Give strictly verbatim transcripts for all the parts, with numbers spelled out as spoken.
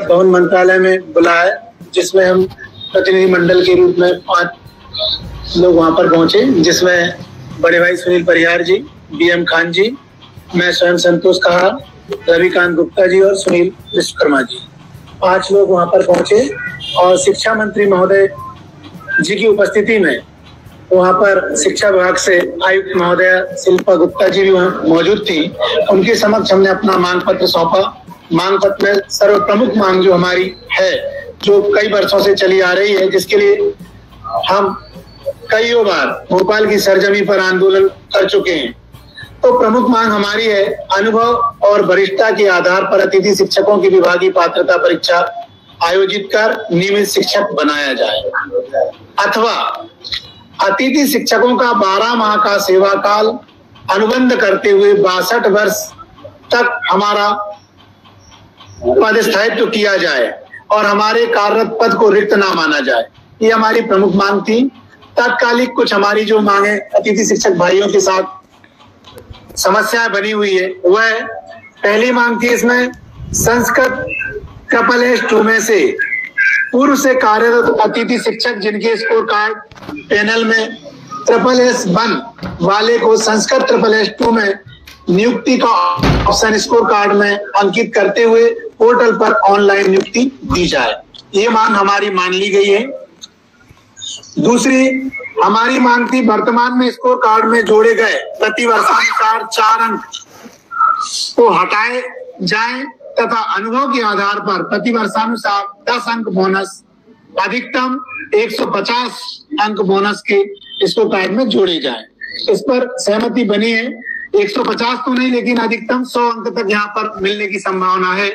संसद भवन मंत्रालय में बुलाया, जिसमें हम प्रतिनिधि मंडल के रूप में पांच लोग वहां पर पहुंचे, जिसमें बड़े भाई सुनील परिहार जी, बी एम खान जी, मैं स्वयं संतोष कहार, रविकांत गुप्ता जी और सुनील विश्वकर्मा जी, पांच लोग वहां पर पहुंचे। और शिक्षा मंत्री महोदय जी की उपस्थिति में वहां पर शिक्षा विभाग से आयुक्त महोदय शिल्पा गुप्ता जी भी वहां मौजूद थी। उनके समक्ष हमने अपना मांग पत्र सौंपा। मांग पत्र में सर्व प्रमुख मांग जो हमारी है, जो कई वर्षों से चली आ रही है, जिसके लिए हम कई बार भोपाल की सरजमी पर आंदोलन कर चुके हैं, तो प्रमुख मांग हमारी है अनुभव और वरिष्ठता के आधार पर अतिथि शिक्षकों की विभागीय पात्रता परीक्षा आयोजित कर नियमित शिक्षक बनाया जाए, अथवा अतिथि शिक्षकों का बारह माह का सेवा काल अनुबंध करते हुए बासठ वर्ष तक हमारा पदस्थायित्व किया जाए और हमारे कार्यरत पद को रिक्त ना माना जाए। ये हमारी प्रमुख मांग थी। तात्कालिक कुछ हमारी जो मांगे अतिथि शिक्षक भाइयों के साथ समस्याएं बनी हुई है, वह पहली मांग थी, इसमें संस्कृत ट्रिपल एस टू में से पूर्व से कार्यरत अतिथि शिक्षक जिनके स्कोर कार्ड पैनल में ट्रिपल एस वन वाले को संस्कृत ट्रिपल एस टू में नियुक्ति का ऑप्शन स्कोर कार्ड में अंकित करते हुए पोर्टल पर ऑनलाइन नियुक्ति दी जाए। ये मांग हमारी मान ली गई है। दूसरी हमारी मांग थी, वर्तमान में स्कोर कार्ड में जोड़े गए प्रतिवर्षानुसार चार अंक को हटाए जाएं तथा अनुभव के आधार पर प्रतिवर्षानुसार दस अंक बोनस, अधिकतम एक सौ पचास अंक बोनस के स्कोर कार्ड में जोड़े जाएं। इस पर सहमति बनी है। एक सौ पचास तो नहीं, लेकिन अधिकतम सौ अंक तक यहाँ पर मिलने की संभावना है।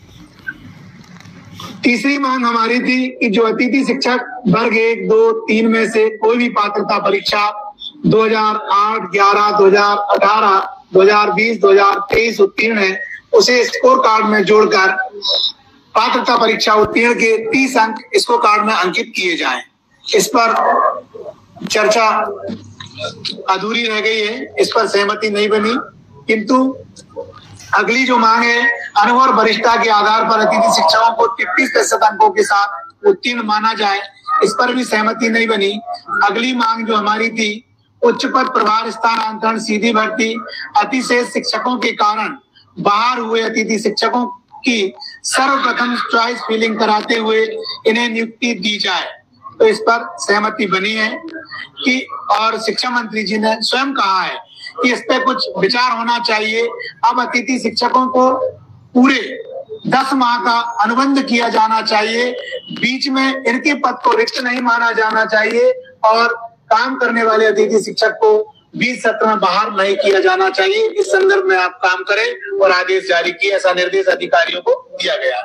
तीसरी मांग हमारी थी कि जो अतिथि शिक्षक वर्ग एक, दो, तीन में से कोई भी पात्रता परीक्षा दो हज़ार आठ, ग्यारह, दो हज़ार अठारह, दो हज़ार बीस, दो हज़ार तेईस उत्तीर्ण है, उसे स्कोर कार्ड में जोड़कर पात्रता परीक्षा उत्तीर्ण के तीस अंक स्कोर कार्ड में अंकित किए जाएं। इस पर चर्चा अधूरी रह गई है, इस पर सहमति नहीं बनी। किंतु अगली जो मांग है, अनुभव और वरिष्ठता के आधार पर अतिथि शिक्षकों को तिप्पीस प्रतिशत अंकों के साथ उत्तीर्ण माना जाए, इस पर भी सहमति नहीं बनी। अगली मांग जो हमारी थी, उच्च पद प्रभार स्थानांतरण सीधी भर्ती अतिशेष शिक्षकों के कारण बाहर हुए अतिथि शिक्षकों की सर्वप्रथम चॉइस फिलिंग कराते हुए इन्हें नियुक्ति दी जाए, तो इस पर सहमति बनी है कि, और शिक्षा मंत्री जी ने स्वयं कहा है कि इस पे कुछ विचार होना चाहिए। अब अतिथि शिक्षकों को पूरे दस माह का अनुबंध किया जाना चाहिए, बीच में इनके पद को रिक्त नहीं माना जाना चाहिए और काम करने वाले अतिथि शिक्षक को बीस सत्र में बाहर नहीं किया जाना चाहिए। इस संदर्भ में आप काम करें और आदेश जारी किए, ऐसा निर्देश अधिकारियों को दिया गया।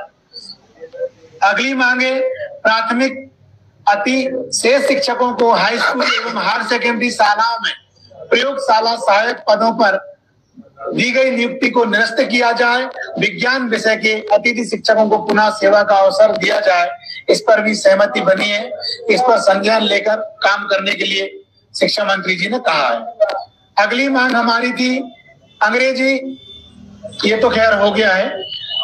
अगली मांगे, प्राथमिक अति शेष शिक्षकों को हाई स्कूल एवं हायर सेकेंडरी शालाओं में प्रयोगशाला सहायक पदों पर दी गई नियुक्ति को निरस्त किया जाए। विज्ञान विषय के अतिथि शिक्षकों को पुनः सेवा का अवसर दिया जाए, इस पर भी सहमति बनी है। इस पर संज्ञान लेकर काम करने के लिए शिक्षा मंत्री जी ने कहा है। अगली मांग हमारी थी अंग्रेजी, ये तो खैर हो गया है।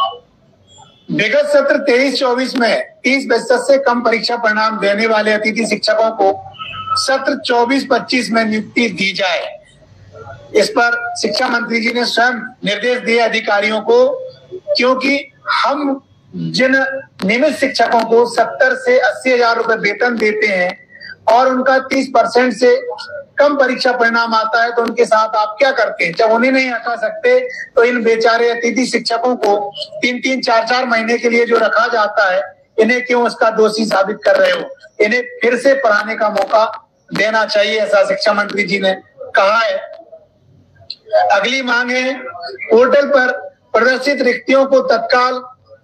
विगत सत्र तेईस चौबीस में तीस प्रतिशत से कम परीक्षा परिणाम देने वाले अतिथि शिक्षकों को सत्र चौबीस पच्चीस में नियुक्ति दी जाए। इस पर शिक्षा मंत्री जी ने स्वयं निर्देश दिए अधिकारियों को, क्योंकि हम जिन नियमित शिक्षकों को सत्तर से अस्सी हजार रुपए वेतन देते हैं और उनका तीस परसेंट से कम परीक्षा परिणाम आता है, तो उनके साथ आप क्या करते हैं? जब उन्हें नहीं हटा सकते तो इन बेचारे अतिथि शिक्षकों को तीन तीन चार चार महीने के लिए जो रखा जाता है, इन्हें क्यों उसका दोषी साबित कर रहे हो? इन्हें फिर से पढ़ाने का मौका देना चाहिए, ऐसा शिक्षा मंत्री जी ने कहा है। अगली मांग है, पोर्टल पर प्रदर्शित रिक्तियों को तत्काल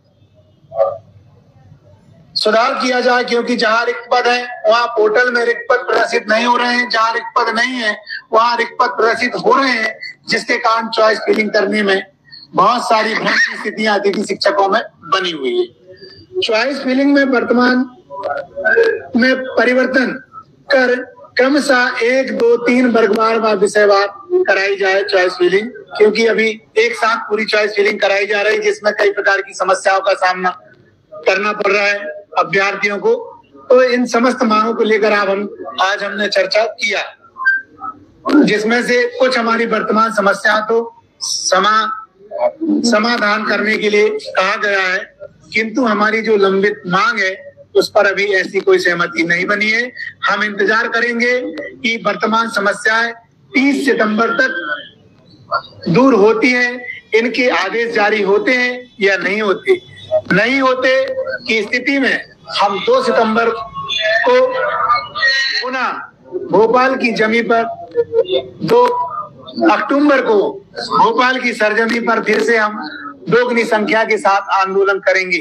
सुधार किया जाए, क्योंकि जहां रिक्त पद है वहां पोर्टल में रिक्त पद प्रदर्शित नहीं हो रहे हैं, जहां रिक्त पद नहीं है वहां रिक्त पद प्रदर्शित हो रहे हैं, जिसके कारण चॉइस फिलिंग करने में बहुत सारी भ्रम की स्थितियां अतिथि शिक्षकों में बनी हुई है। चॉइस फिलिंग में वर्तमान में परिवर्तन कर क्रमशः एक, दो, तीन वर्गवार व विषयवार कराई जाए चॉइस फिलिंग, क्योंकि अभी एक साथ पूरी चॉइस फिलिंग कराई जा रही है, जिसमें कई प्रकार की समस्याओं का सामना करना पड़ रहा है अभ्यर्थियों को। तो इन समस्त मांगों को लेकर आप हम आज हमने चर्चा किया, जिसमें से कुछ हमारी वर्तमान समस्या तो समा समाधान करने के लिए कहा गया है, किंतु हमारी जो लंबित मांग है उस पर अभी ऐसी कोई सहमति नहीं बनी है। हम इंतजार करेंगे कि वर्तमान समस्याएं तीस सितंबर तक दूर होती हैं, इनके आदेश जारी होते हैं या नहीं होते। नहीं होते की स्थिति में हम दो सितंबर को पुनः भोपाल की जमीन पर, दो अक्टूबर को भोपाल की सरजमी पर फिर से हम दोगुनी संख्या के साथ आंदोलन करेंगे।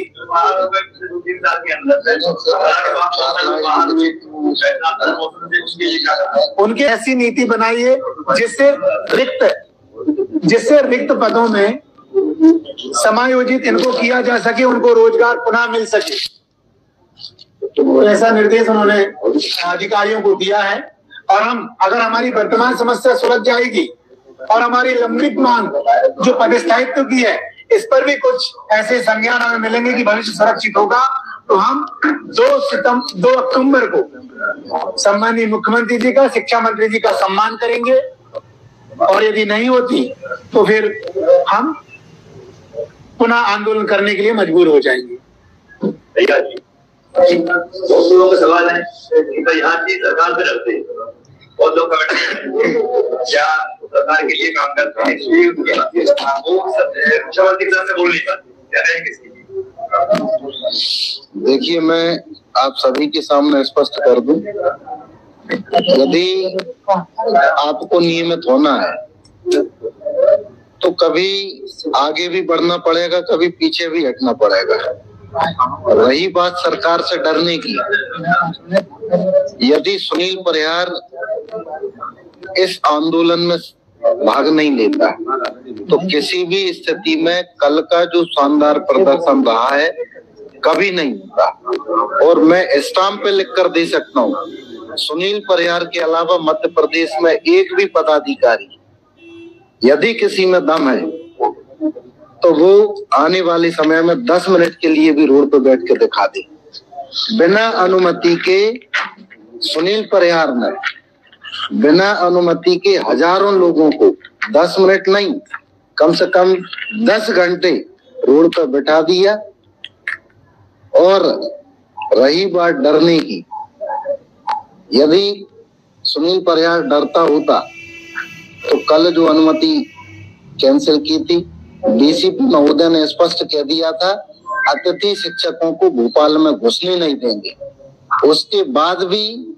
उनकी ऐसी नीति बनाइए जिससे रिक्त जिससे रिक्त पदों में समायोजित इनको किया जा सके, उनको रोजगार पुनः मिल सके। तो ऐसा निर्देश उन्होंने अधिकारियों को दिया है। और हम अगर हमारी वर्तमान समस्या सुलझ जाएगी और हमारी लंबित मांग जो पदस्थायित्व की है इस पर भी कुछ ऐसे संज्ञान हमें मिलेंगे कि भविष्य सुरक्षित होगा, तो हम दो सितंबर दो अक्टूबर को सम्माननीय मुख्यमंत्री जी का, शिक्षा मंत्री जी का सम्मान करेंगे। और यदि नहीं होती तो फिर हम पुनः आंदोलन करने के लिए मजबूर हो जाएंगे। भैया जी, बहुत लोगों का सवाल है कि यहाँ की सरकार से डरते हैं, बहुत लोग कमेंट क्या सरकार के लिए काम करते हैं, वो मुख्यमंत्री से बोल नहीं पाते, क्या है किसकी? देखिए, मैं आप सभी के सामने स्पष्ट कर दूं, यदि आपको नियमित होना है तो कभी आगे भी बढ़ना पड़ेगा, कभी पीछे भी हटना पड़ेगा। रही बात सरकार से डरने की, यदि सुनील परिहार इस आंदोलन में भाग नहीं लेता तो किसी भी स्थिति में कल का जो शानदार प्रदर्शन रहा है कभी नहीं होता। और मैं स्टाम्प पे लिख कर दे सकता हूँ, सुनील परिहार के अलावा मध्य प्रदेश में एक भी पदाधिकारी यदि किसी में दम है तो वो आने वाले समय में दस मिनट के लिए भी रोड पर बैठ के दिखा दे। बिना अनुमति के सुनील परिहार ने बिना अनुमति के हजारों लोगों को दस मिनट नहीं, कम से कम दस घंटे रोड पर बैठा दिया। और रही बात डरने की, यदि सुनील परिहार डरता होता तो कल जो अनुमति कैंसिल की थी, डीसीपी महोदय ने स्पष्ट कह दिया था अतिथि शिक्षकों को भोपाल में घुसने नहीं देंगे। उसके बाद भी